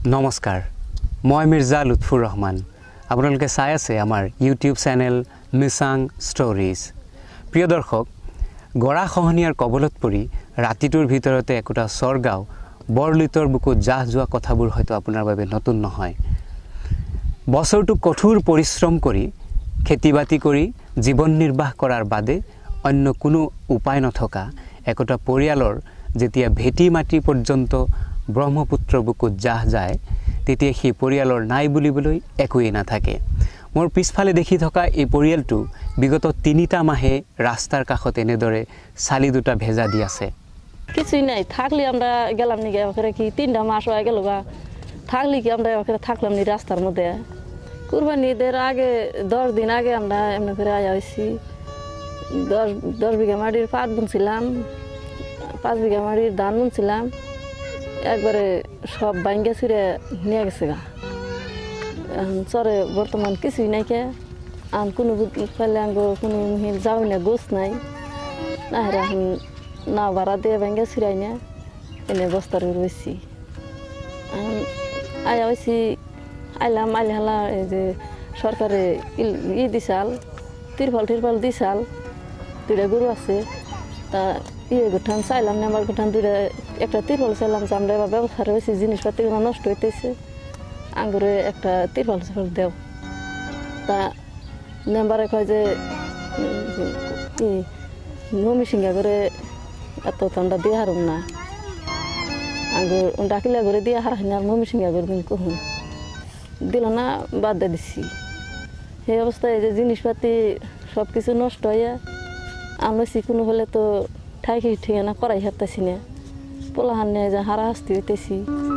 নমস্কাৰ মই মিৰ্জা লুৎফুৰ ৰহমান আপোনালোকে চাই আছে আমাৰ ইউটিউব চেনেল Mi-chang ষ্টৰিজ প্ৰিয় দৰ্শক গৰা খহনীয়াৰ কবলত পৰি ৰাতিটোৰ ভিতৰতে একোটা স্বৰ্গাও বৰলিতৰ বুকুত জাহ যোৱা কথাবোৰ হয়তো আপোনাৰ বাবে নতুন নহয় বছৰটো কঠোৰ পৰিশ্ৰম কৰি খেতিবাতি কৰি জীৱন নিৰ্বাহ কৰাৰ বাদে অন্য কোনো উপায় নথকা একোটা পৰিয়ালৰ যেতিয়া ভেটি মাটি পৰ্যন্ত ব্ৰহ্মপুত্ৰ বুকুত জাহ যায় তেতিয়া সেই পৰিয়ালৰ নাই বুলিবলৈ একোই নাথাকে মোৰ পিছফালে দেখি থকা এই পৰিয়ালটো বিগত ৩টা মাহে ৰাস্তাৰ কাষত এনেদৰে চালি দুটা ভেজা দি আছে কিছুই নাই থাকলে আমরা গেলাম নি ওখানে কি 3টা মাস হয়ে গেল গা থাকলে কি আমরা ওখানে থাকলাম নি রাস্তার মধ্যে কুরবানি ঈদের আগে 10 দিন আগে আমরা এমনি করে আয়া হইছি 10 বিঘা মাটির পাট বুনছিলাম 5 বিঘা মাটির ধান বুনছিলাম একবারে সব ভাঙ্গে ছিঁড়ে নিয়ে গেছে গা চরে বর্তমান কিছুই নাই কে আর কোনো ফেলে আঙ্গো কোনো মিল যাও না গোছ নাই না এখন না ভাড়া দিয়ে ভাঙ্গে ছিঁড়াই না এনে বস্তার রয়েছি আয়া হয়েছি আইলাম আইলে হালা এই যে সরকারে দিছাল তিরপাল দিছাল 2টা গরু আছে তা গোঠান চাইলাম না আমার গোঠান 2টা একটা তিরপাল চাইলাম যে আমরা এবার ব্যবসা রয়েছি জিনিসপাতিগুলো নষ্ট হইতেছে আঙ্গুরে একটা তিরপাল দেও তা মেম্বারে কয় যে মমি সিঙ্গা করে এত আমরা দিয়ে হারুম না আঙ্গুর ডাকিলা করে দিয়ে হারাই না আর মমি সিঙ্গা করে দিন কহুন দিল না বাদ দিয়ে দিছি সেই অবস্থায় যে জিনিসপাতি সব কিছু নষ্ট হইয়া আমরা কোনো হলে তো ঠাইকি ঠিকানা করাই হারতেছি না পোলাহান নিয়ে যে হারা হাসতে হইতেছি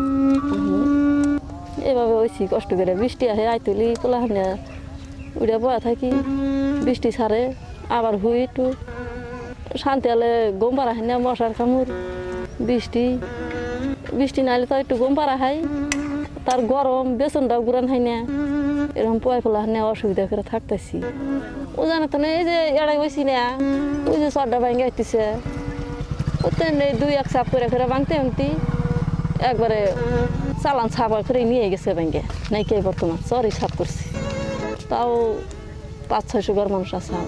এভাবে হয়েছি কষ্ট করে বৃষ্টি আহে আইতুলি পোলাহান নিয়ে উড়ে বয়া থাকি বৃষ্টি ছাড়ে আবার হুই একটু শান্তি হলে গম পাড়া হয় না মশার কামড় বৃষ্টি নাইলে তো একটু গম পাড়া হয় তার গরম বেসনটাও গুরান হয় না এরকম পোয়া পোলাহান নিয়ে অসুবিধা করে থাকতেছি ও জানে তো এই যে এড়াই হয়েছি না ওই যে চরটা ভাঙে হইতেছে ওতে 2-1 সাপ করে ভাঙতে একবারে চালান ছাপা করে নিয়ে গেছে ভাঙে নাই কে বর্তমান চরই সাপ করছি তাও 500-600 ঘর মানুষ আছে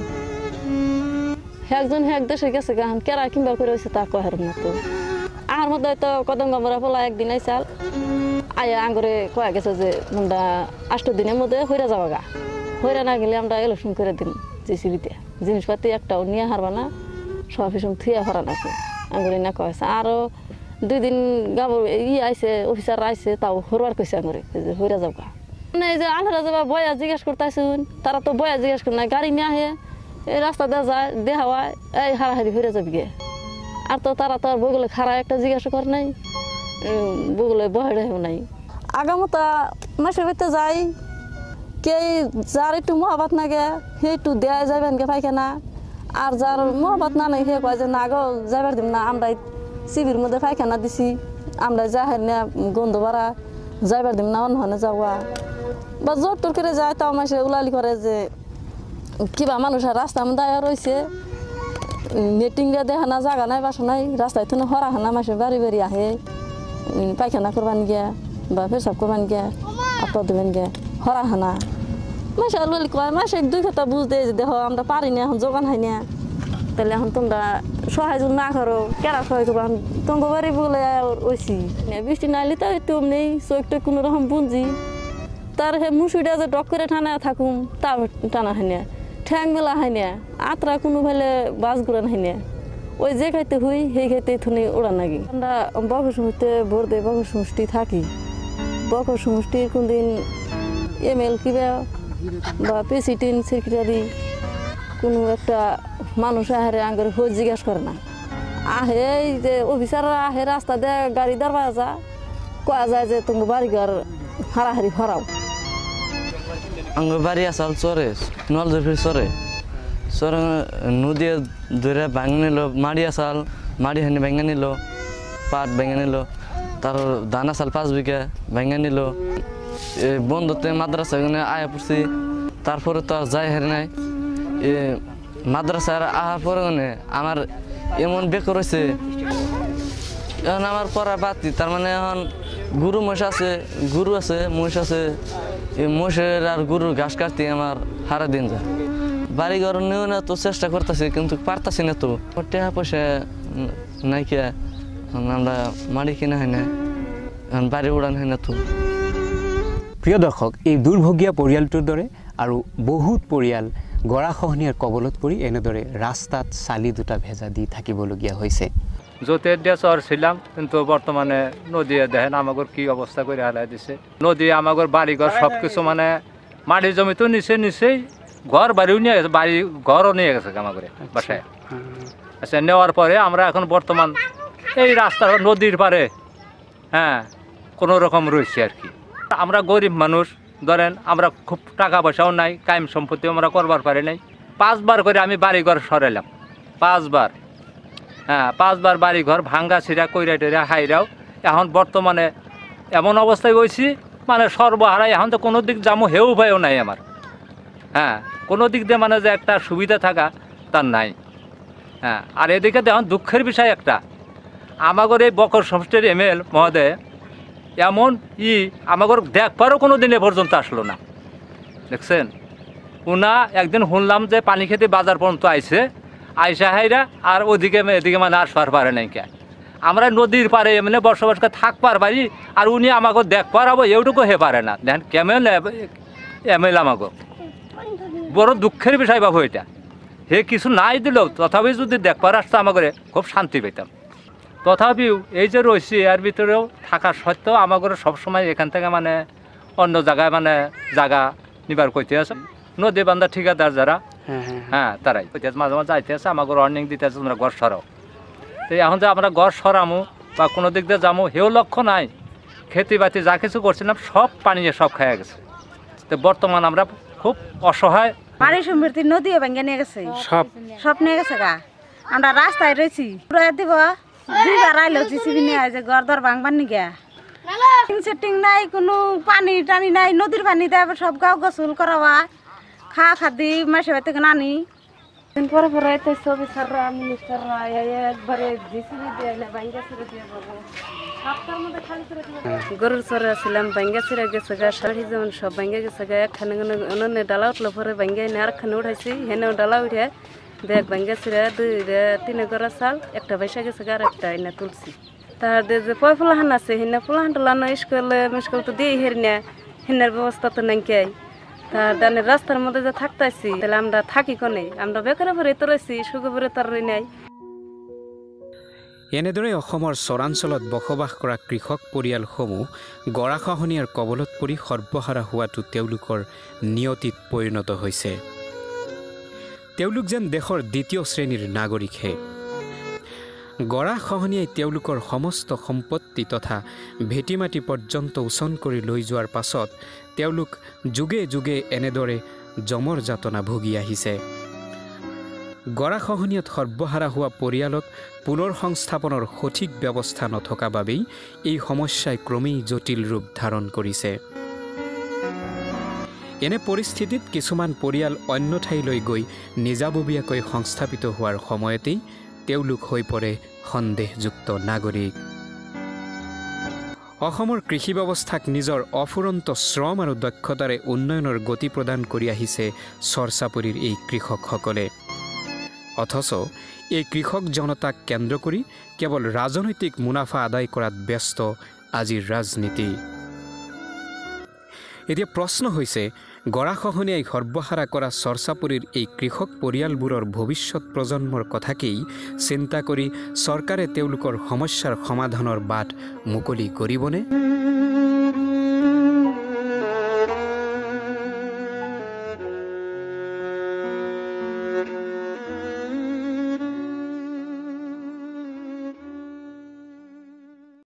একজন এক দেশে গেছে গান কেরা কিংবা করে হয়েছে তা কহের মতো আর মধ্যে তো কদম গামরা পোলা একদিন আইসাল আয়া আঙ্গুরে কয়া গেছে যে আমরা 8 দিনের মধ্যে হইরা যাওয়া গা হইরা না গেলে আমরা ইলেকশন করে দিন জিসিবিতে জিনিসপাতি একটাও নিয়ে হারবা না সব হিসেবে থুয়া হারা নাকি আঙ্গুরে না কয়েছে আরও 2 দিন গাব আইসে অফিসার আইসে তাও হরবার কইছে আঙ্গুরে যে হইরা যাও গা মানে এই যে আনহারা যাবা বয়া জিজ্ঞেস করতেছুন তারা তো বয়া জিজ্ঞেস করে না গাড়ি নিয়ে আহে এই রাস্তা দেওয়া যায় দেওয়া হয় এই হারাহারি হইরা যাবি গে আর তো তারা তো আর বগুলে খারা একটা জিজ্ঞাসা করে নাই বগুলে বহেও নাই আগামতা মাসের বাড়িতে যাই কে যার একটু মহাবাত না গে সে একটু দেয়া যাবেন গে পাইখানা আর যার মহাবাত না নাই সে কয় যে না গো যাবার দিম না আমরা শিবির মধ্যে পায়খানা দিছি আমরা যাহের না গন্ধ বাড়া যাবার দিম না অন্য যাওয়া বা জোর তোর করে যায় তাও মাসে উলালি করে যে কিবা মানুষের রাস্তা মধ্যে রয়েছে নেটিংরা দেখা না জায়গা নাই বাসা নাই রাস্তায় তো হরা হানা মাসে বাড়ি বাড়ি আহে পায়খানা করবান গিয়া বা পেশাব করবান গিয়া আপদ দেবেন গিয়া হরা হানা মাসে উলালি কয় মাসে 2 কথা বুঝতে যে দেখো আমরা পারি না এখন যোগান হয় না তাহলে এখন তোমরা সহায় না করো কেরা সহায় করবো তোমার বাড়ি বলে ওইছি বৃষ্টি নাইলে তো একটু নেই চোখটা কোনো রকম বুঝি তার হে মুসুইটা যে ডক করে টানা থাকুম তা টানা হয় না ঠ্যাং মেলা হয় না আত্রা কোনো ফেলে বাস গুড়ান হয় না ওই যে খাইতে হুই সেই খাইতে থুনি ওড়ান নাকি আমরা বকর সমষ্টিতে ভোর দেয় বকর সমষ্টি থাকি বকর সমষ্টির কোনদিন ML কিবা বা প্রেসিডেন্ট সেক্রেটারি কোনো একটা মানুষ আহারে আঙ্গরে হয়ে জিজ্ঞাসা করে না আহে এই যে অফিসাররা আহে রাস্তা দিয়ে গাড়ি দাঁড়া যা কয়া যায় যে তোমার বাড়ি ঘর হারাহারি হরাও আঙ্গুর বাড়ি আসাল চরে নলজফির চরে নদী ধরে ভাঙে নিল মাড়ি আসাল মাড়ি হানি ভেঙে নিল পাট ভেঙে নিল তার ধান আসাল 5 বিঘা ভেঙে নিল বন্ধুতে মাদ্রাসা আয়া পড়ছি তারপরে তো আর যাই হারি নাই মাদ্রাসার আহার পরে আমার এমন বেকার হয়েছে এখন আমার পড়া বাতি তার মানে এখন গরু মহিষ আছে, গরু আছে, মহিষ আছে। এই মহিষের আর গরুর ঘাস কাটতে আমার সারা দিন যায়। বাড়ি ঘর নিয়েও না তো চেষ্টা করতেছি, কিন্তু পারতাছি না তো। টাকা পয়সা নাই কে, আমরা মাড়ি কিনা হয় না, বাড়ি উড়ান হয় না তো। প্ৰিয় দৰ্শক, এই দুৰ্ভগীয়া পৰিয়ালটোৰ দৰে আৰু বহুত পৰিয়াল গৰাখহনীয়াৰ কবলত পৰি এনেদৰে ৰাস্তাত চালি দুটা ভেজা দি থাকিবলগীয়া হৈছে। য'তে দিয়া চহর ছিলাম, কিন্তু বর্তমানে নদী দেখেন আমাগর কি অবস্থা করে হালাই দিছে। নদী আমাগর বাড়িঘর সব কিছু মানে মাটির জমি তো নিচেই ঘর বাড়িও নিয়ে গেছে, বাড়ি ঘরও নিয়ে গেছে আমাগরে বাসায়। আচ্ছা, নেওয়ার পরে আমরা এখন বর্তমান এই রাস্তার নদীর পারে কোনো রকম রয়েছে আর কি। আমরা গরিব মানুষ, ধরেন আমরা খুব টাকা পয়সাও নাই, কায়েম সম্পত্তিও আমরা করবার পারি নাই। 5 বার করে আমি বাড়িঘর সরাইলাম, 5 বার। 5 বার বাড়িঘর ভাঙ্গা ছিঁড়া কইরা টইরা হাইরাও। এখন বর্তমানে এমন অবস্থায় বইছি, মানে সর্বহারাই। এখন তো কোনো দিক যাবো হেউ উপায়ও নাই আমার। কোনো দিক দিয়ে মানে যে একটা সুবিধা থাকা তার নাই। আর এদিকে দেখুন দুঃখের বিষয় একটা, আমাগর এই বকর সমষ্টির ML মহোদয় এমন আমাগর দেখবারও কোনো দিন এ পর্যন্ত আসলো না, দেখছেন। উনা একদিন শুনলাম যে পানি খেতে বাজার পর্যন্ত আইছে, আইসা হাইরা আর এদিকে মানে আর সর পারে নাই কে। আমরা নদীর পারে এমনি বসবাস করে থাকবার পারি, আর উনি আমাকে দেখবার হবো এটুকু হে পারে না। দেখেন কেমন ML আমাকে, বড় দুঃখের বিষয় বাবু এটা। হে কিছু নাই দিলেও তথাপি যদি দেখবার আসতো আমাকে খুব শান্তি পেতাম। তথাপিও এই যে রয়েছি এর ভিতরেও থাকা সত্ত্বেও আমাকে সবসময় এখান থেকে মানে অন্য জায়গায় মানে জায়গা নিবার করতে আছে। নদী বান্ধা ঠিকাদার যারা, তারাই মাঝে মাঝে যাইতে আছে, আমাকে ওয়ার্নিং দিতে আছে তোমরা ঘর সরাও। তো এখন যে আমরা ঘর সরামো বা কোনো দিক দিয়ে যাবো হেও লক্ষ্য নাই। খেতে বাতি যা কিছু করছিলাম সব পানিয়ে সব খাইয়া গেছে। তো বর্তমান আমরা খুব অসহায়। বাড়ি সম্পত্তি নদী ভেঙে নিয়ে গেছে, সব নিয়ে গেছে গা। আমরা রাস্তায় রয়েছি, দিব 2 বার আইলো জিসিবি নিয়ে যে ঘর দর ভাঙবার নিগা। সেটিং নাই, কোনো পানি টানি নাই, নদীর পানি দেয় সব গাও গোসল করা হয়, খাদি মাসে বাড়ি থেকে নানি। পরে পরে অফিসাররা মিনিস্টাররা একবারে জিসিবি দিয়ে ভাঙ্গা ছেড়ে দিয়ে যাবো। গরুর চরে ছিলাম, ভাঙ্গা ছেড়ে গেছে গা, শাড়ি যেমন সব ভাঙ্গা গেছে গা। একখানে উনুনে ডালা উঠলো, পরে ভাঙ্গা এনে আরেকখানে উঠাইছি, হেনেও ডালা উঠে ব্যাগ ভাঙ্গা ছিঁড়ে 2-3 গড়া চাল, একটা পয়সা গেছে গা, আর একটা এনে তুলছি। তার যে পয় পোলাহান আছে, হিনা পোলাহান টোলানো স্কুল তো দিয়ে হেরিনা, হিনার ব্যবস্থা তো নাই কে। তার দানের রাস্তার মধ্যে যে থাকতেছি, তাহলে আমরা থাকি কোনে? আমরা বেকারে ভরে তো রয়েছি, সুখে ভরে তার রই নাই। এনেদৰে অসমৰ চৰাঞ্চলত বসবাস কৰা কৃষক পৰিয়ালসমূহ গৰাখহনীয়াৰ কবলত পৰি সৰ্বহাৰা হোৱাটো তেওঁলোকৰ নিয়তিত পৰিণত হৈছে। তেওঁলোক যেন দেশৰ 2য় শ্ৰেণীৰ নাগৰিকহে। গৰাখহনীয়াই তেওঁলোকৰ সমস্ত সম্পত্তি তথা ভেটিমাটি পৰ্যন্ত উচন কৰি লৈ যোৱাৰ পাছত তেওঁলোক যুগে যুগে এনেদৰে জমৰ যাতনা ভুগি আহিছে। গৰাখহনীয়াত সৰ্বহাৰা হোৱা পৰিয়ালক পুনৰ সংস্থাপনৰ সঠিক ব্যৱস্থা নথকা বাবেই এই সমস্যাই ক্ৰমেই জটিল ৰূপ ধাৰণ কৰিছে। এনে পৰিস্থিতিত কিছুমান পৰিয়াল অন্য ঠাইলৈ গৈ নিজাববীয়াকৈ সংস্থাপিত হোৱাৰ সময়তেই তেওঁলোক হৈ পৰে সন্দেহযুক্ত নাগৰিক। অসমৰ কৃষি ব্যৱস্থাক নিজৰ অফুৰন্ত শ্ৰম আৰু দক্ষতাৰে উন্নয়নৰ গতি প্ৰদান কৰি আহিছে চৰ-চাপৰিৰ এই কৃষকসকলে। অথচ এই কৃষক জনতাক কেন্দ্ৰ কৰি কেৱল ৰাজনৈতিক মুনাফা আদায় কৰাত ব্যস্ত আজিৰ ৰাজনীতি। এতিয়া প্ৰশ্ন হৈছে, গৰাখহনীয়াই সৰ্বহাৰা কৰা চৰ-চাপৰিৰ এই কৃষক পৰিয়ালবোৰৰ ভৱিষ্যত প্ৰজন্মৰ কথাকেই চিন্তা কৰি চৰকাৰে তেওঁলোকৰ সমস্যাৰ সমাধানৰ বাট মুকলি কৰিবনে?